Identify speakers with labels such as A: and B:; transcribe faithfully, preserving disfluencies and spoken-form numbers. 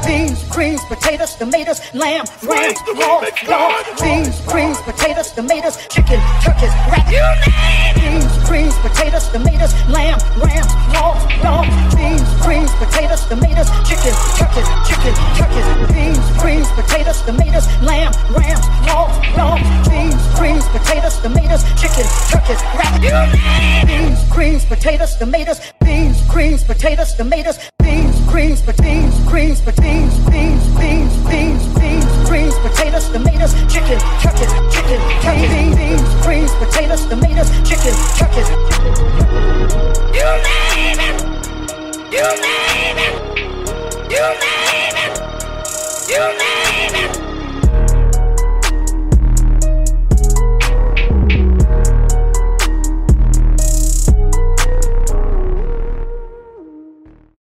A: beans, greens, potatoes, tomatoes, lamb, ram, raw, dog, beans, greens, potatoes, tomatoes, chicken, turkeys, rat, you name it. Beans, greens, potatoes, tomatoes, lamb, ram, raw, dog, beans, greens, potatoes, tomatoes, chicken, turkeys, chicken, turkeys, beans, greens, potatoes, tomatoes, lamb, ram, raw, dog, beans, greens, potatoes, tomatoes, chicken, turkeys, rat, you name it. Beans, greens, potatoes, tomatoes, beans, greens, potatoes, tomatoes, beans, greens, beans, greens, beans, beans, beans, beans, beans, greens, potatoes, tomatoes, chicken, turkeys, chicken, turkeys, beans, greens, potatoes, tomatoes, chicken, turkeys. You name it, you name it, you name it, you name it.